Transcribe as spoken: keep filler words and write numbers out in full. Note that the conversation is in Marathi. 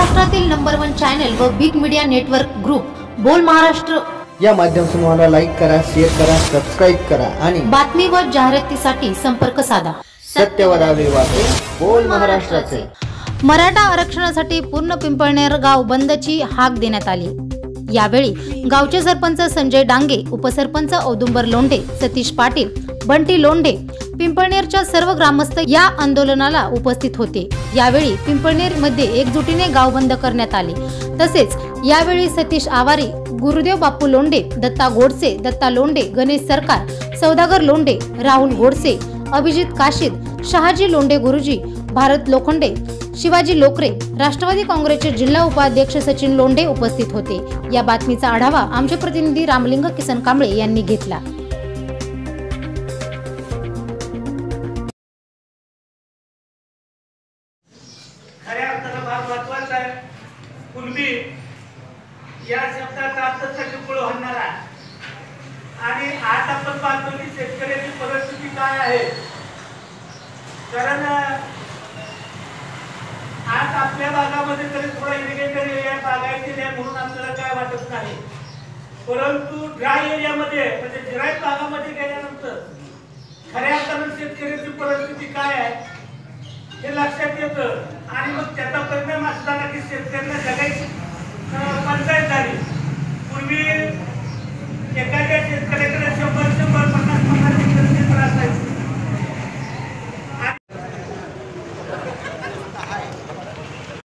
महाराष्ट्रातील नंबर वन चॅनल व big media network group Bol Maharashtra या माध्यमातून मला लाईक करा, शेअर करा, सबस्क्राइब करा आणि बातमी व जाहिरातीसाठी संपर्क साधा। सत्यवदावे वाचे बोल महाराष्ट्राचे। मराठा आरक्षणासाठी पूर्ण पिंपळनेर गाव बंदची हाक देण्यात आली। यावेळी गावचे सरपंच संजय डांगे, उपसरपंच औदुंबर लोंढे, सतीश पाटील, बंटी लोंढे, पिंपळनेरच्या सर्व ग्रामस्थ या आंदोलनाला उपस्थित होते। यावेळी पिंपळनेर मध्ये एकजुटीने गाव बंद करण्यात आले। तसेच यावेळी सतीश आवारी, गुरुदेव बापू लोंढे, दत्ता गोडसे, दत्ता लोंढे, गणेश सरकार, सौदागर लोंढे, राहुल गोडसे, अभिजित काशीद, शहाजी लोंढे गुरुजी, भारत लोखंडे, शिवाजी लोकरे, राष्ट्रवादी काँग्रेसचे जिल्हा उपाध्यक्ष सचिन लोंढे उपस्थित होते। या बातमीचा आढावा आमचे प्रतिनिधी रामलिंग किसन कांबळे यांनी घेतला। खऱ्या अर्थानं फार महत्वाचा आहे। कुणबी या शब्दाचा अर्थ सगळीकडे होणारा आणि आज आपण पाहतो की शेतकऱ्याची परिस्थिती काय आहे। कारण आज आपल्या भागामध्ये तरी थोडा इरिगेटेड एरिया बागायती आहे म्हणून आपल्याला काय वाटत नाही, परंतु ड्राय एरियामध्ये म्हणजे जिरायत भागामध्ये गेल्यानंतर खऱ्या अर्थानं शेतकऱ्याची परिस्थिती काय आहे हे लक्षात येतं आणि मग त्याचा परिणाम असताना की शेतकऱ्यांना जगायची पंचायत झाली।